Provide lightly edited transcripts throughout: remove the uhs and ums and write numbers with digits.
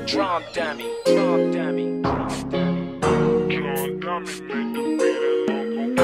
Drum dummy, drum dummy, drum dummy. Drum dummy, make the beat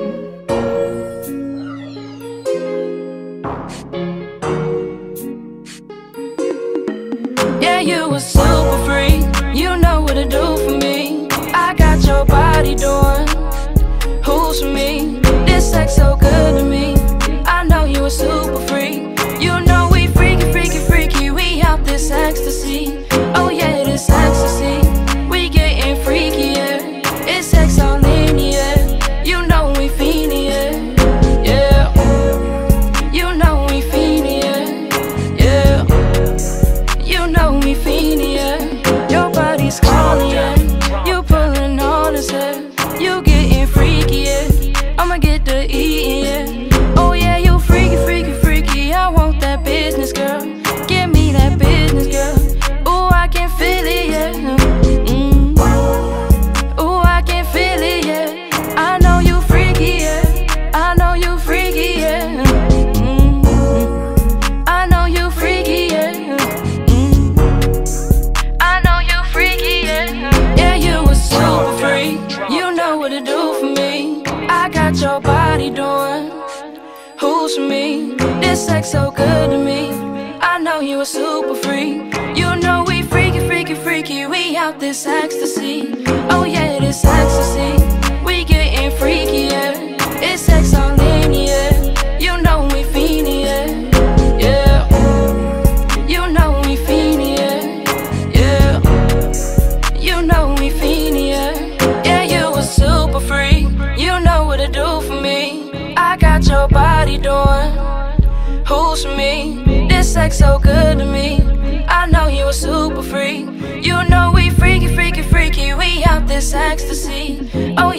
Yeah, you a super freak. You know what to do for me. I got your body doing who's for me. This sex so good to me. I know you a super freak. You know we freaky, freaky, freaky. We out this ecstasy. Oh yeah, this ecstasy. We getting freaky, yeah. It's sex all in the air. You know we fiending, yeah. Yeah. You know we fiending, yeah. Yeah. You know we fiending, yeah. Your body's calling, yeah. You pulling on his hair. You getting freaky, yeah. I'ma get the eating, yeah. Oh yeah, you freaky, freaky, freaky. I want that business, girl. Give me that business, girl. Ooh, I can feel it, yeah. Ooh, I can feel it, yeah. I know you freaky, yeah. I know you freaky, yeah. I know you freaky, yeah. I know you freaky, yeah. Yeah, you a super freak. You know what to do for me. I got your body doing who's for me. This sex so good to me. I know you a super freak. You know we freaky, freaky, freaky. We out this ecstasy. Oh yeah, this ecstasy. We getting freaky, yeah. It's sex all in the air. You know we fiending, yeah. Yeah. You know we fiending, yeah. Yeah. You know we fiending, yeah. Yeah, you a super freak. You know what to do for me. I got your body doing who's for me. This sex so good to me. I know you a super freak. You know we freaky, freaky, freaky. We out this ecstasy. Oh